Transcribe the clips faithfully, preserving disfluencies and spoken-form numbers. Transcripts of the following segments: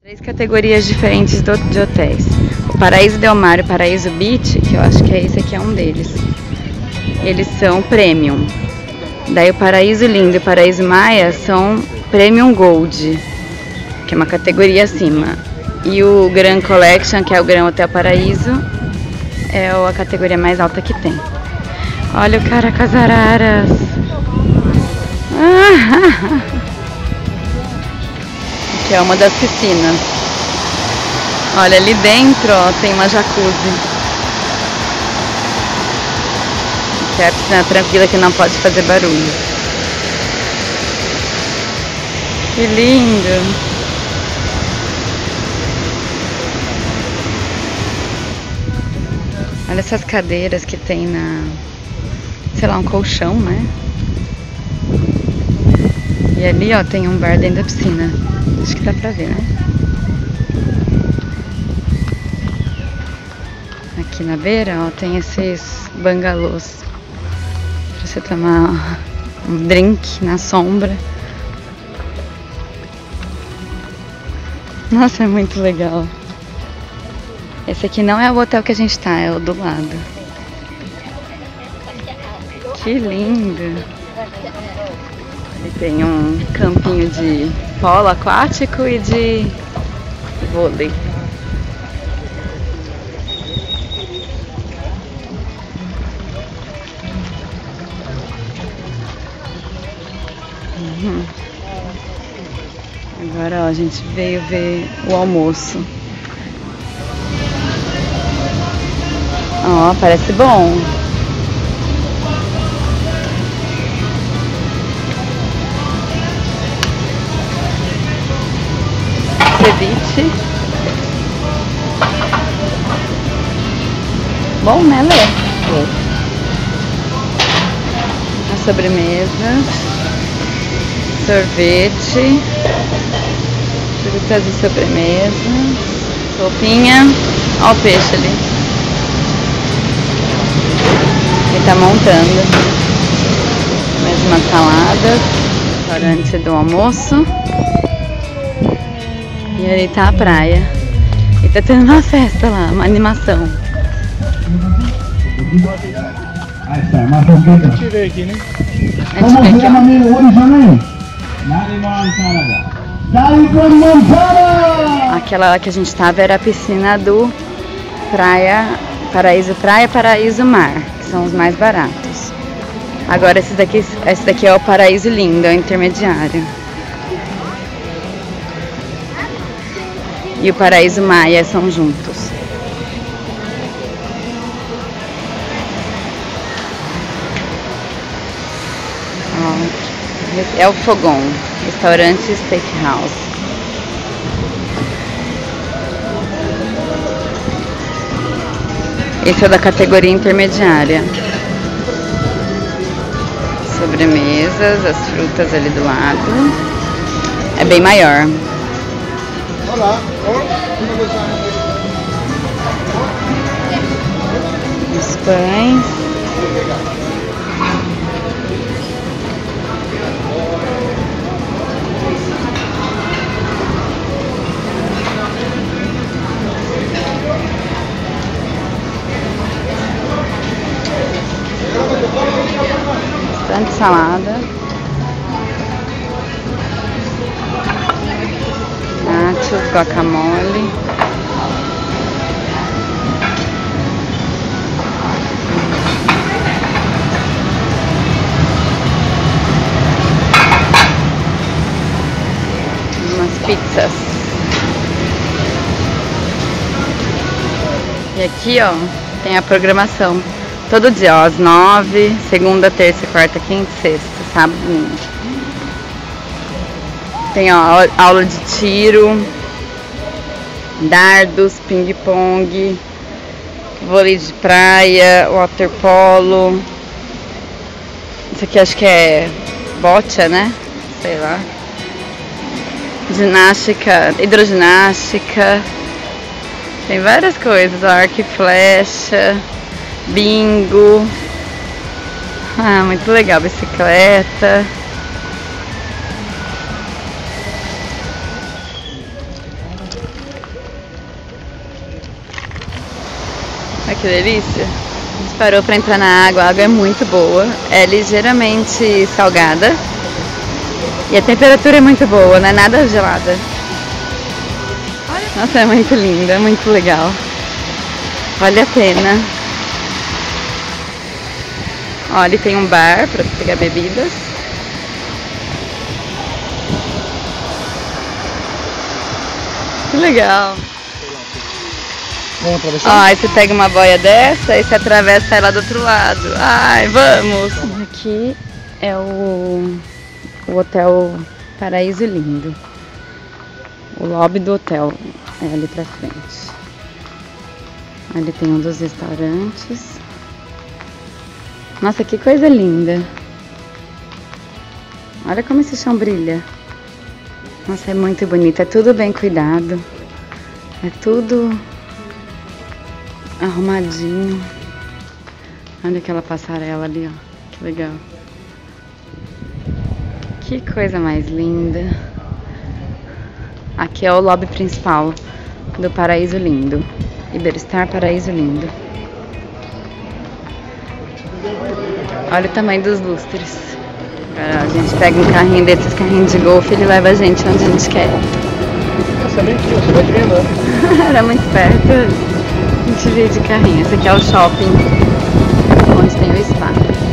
Três categorias diferentes do, de hotéis. O Paraíso Del Mar e o Paraíso Beach, que eu acho que é esse aqui, é um deles. Eles são Premium. Daí o Paraíso Lindo e o Paraíso Maya são Premium Gold, que é uma categoria acima. E o Grand Collection, que é o Grand Hotel Paraíso, é a categoria mais alta que tem. Olha o cara com as araras. Aqui é uma das piscinas. Olha, ali dentro, ó, tem uma jacuzzi. Que é a piscina tranquila que não pode fazer barulho. Que lindo! Olha essas cadeiras que tem na... sei lá, um colchão, né? E ali, ó, tem um bar dentro da piscina. Acho que dá pra ver, né? Aqui na beira, ó, tem esses bangalôs pra você tomar um drink na sombra. Nossa, é muito legal. Esse aqui não é o hotel que a gente tá, é o do lado. Que lindo! Ali tem um campinho de polo aquático e de vôlei. Uhum. Agora, ó, a gente veio ver o almoço. Ó, parece bom. Ceviche. Bom, né, Lê? A sobremesa. Sorvete. Frutas e sobremesa. Sopinha. Olha o peixe ali. Ele tá montando. Mais uma salada. Restaurante do almoço. E ali tá a praia. E tá tendo uma festa lá, uma animação. A gente vê aqui, né? A gente vê aqui, ó. Aquela lá que a gente tava era a piscina do Praia, Paraíso Praia, Paraíso Mar, que são os mais baratos. Agora esse daqui, esse daqui é o Paraíso Lindo, é o intermediário. E o Paraíso Maya são juntos. Ó, é o Fogão, restaurante Steakhouse. Esse é da categoria intermediária. Sobremesas, as frutas ali do lado. É bem maior. Olá. Os pães. Bastante salada. Nachos, guacamole. Umas pizzas. E aqui, ó, tem a programação. Todo dia, ó, às nove, segunda, terça, quarta, quinta, sexta, sábado, domingo. Tem, ó, aula de tiro, dardos, ping-pong, vôlei de praia, waterpolo. Isso aqui acho que é bocha, né? Sei lá. Ginástica, hidroginástica. Tem várias coisas, ó, arco e flecha. Bingo. Ah, muito legal. Bicicleta. que delícia. A gente parou pra entrar na água, a água é muito boa, é ligeiramente salgada e a temperatura é muito boa, não é nada gelada. Nossa, é muito linda, é muito legal. Vale a pena. Ó, ali tem um bar pra pegar bebidas. Que legal. Vamos atravessar? Ó, aí você pega uma boia dessa e você atravessa ela do outro lado. Ai, vamos! Aqui é o, o Hotel Paraíso Lindo. O lobby do hotel é ali pra frente. Ali tem um dos restaurantes. Nossa, que coisa linda! Olha como esse chão brilha. Nossa, é muito bonito, é tudo bem cuidado. É tudo arrumadinho. Olha aquela passarela ali, ó. Que legal. Que coisa mais linda. Aqui é o lobby principal do Paraíso Lindo. Iberostar Paraíso Lindo. Olha o tamanho dos lustres. Agora a gente pega um carrinho desses carrinhos de golfe e ele leva a gente onde a gente quer. Nossa, bem aqui, você vai vendo. Era muito perto. A gente veio de carrinho. Esse aqui é o shopping, onde tem o spa.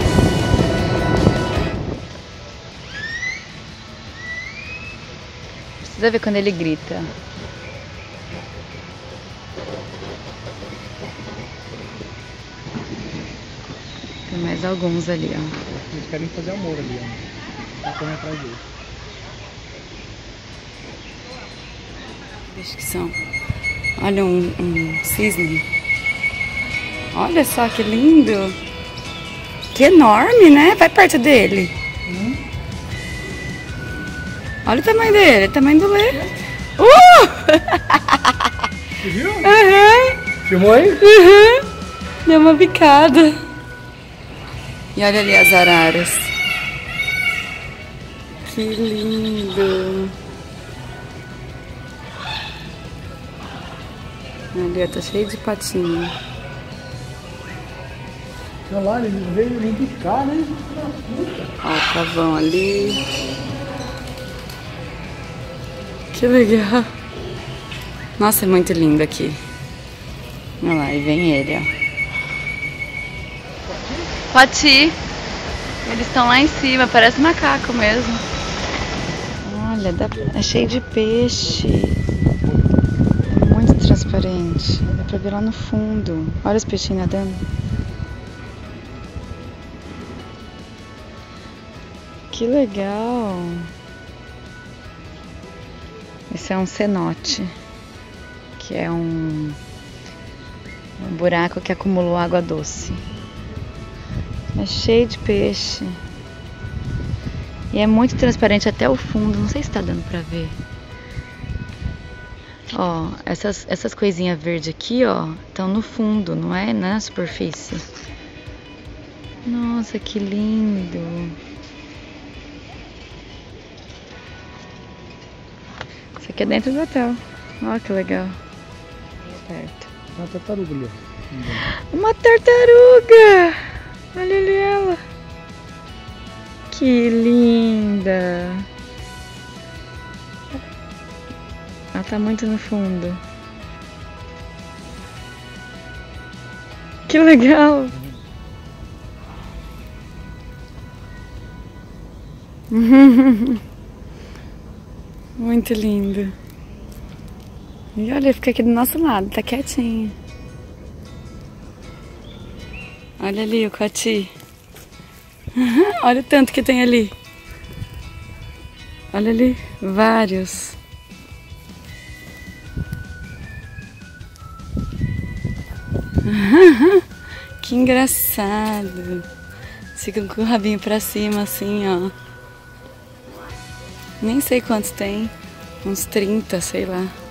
Precisa ver quando ele grita. Tem mais alguns ali, ó. Eles querem fazer amor ali, ó. Tá correndo atrás dele. Acho que são. Olha um, um cisne. Olha só que lindo. Que enorme, né? Vai perto dele. Hum. Olha o tamanho dele, o tamanho do Lê. Uh! Você viu? Uhum. Filmou aí? Uhum. Deu uma bicada. E olha ali as araras. Que lindo. Ali, tá cheio de patinho. Olha lá, ele veio me indicar, né? Ó, o cavão ali. Que legal. Nossa, é muito lindo aqui. Olha lá, e vem ele, ó. Pati. Eles estão lá em cima, parece macaco mesmo. Olha, dá... é cheio de peixe. É muito transparente. Dá pra ver lá no fundo. Olha os peixinhos nadando. Que legal. Esse é um cenote, que é um, um buraco que acumulou água doce. É cheio de peixe. E é muito transparente até o fundo. Não sei se tá dando pra ver. Ó, essas, essas coisinhas verdes aqui, ó, estão no fundo, não é na superfície. Nossa, que lindo. Isso aqui é dentro do hotel. Olha que legal. Perto. Uma tartaruga ali, ó. Uma tartaruga! Olha ali ela. Que linda. Ela tá muito no fundo. Que legal. Muito lindo. E olha, fica aqui do nosso lado, tá quietinho. Olha ali o coati. Olha o tanto que tem ali. Olha ali, vários. Que engraçado. Ficam com o rabinho pra cima assim, ó. Nem sei quantos tem. Uns trinta, sei lá.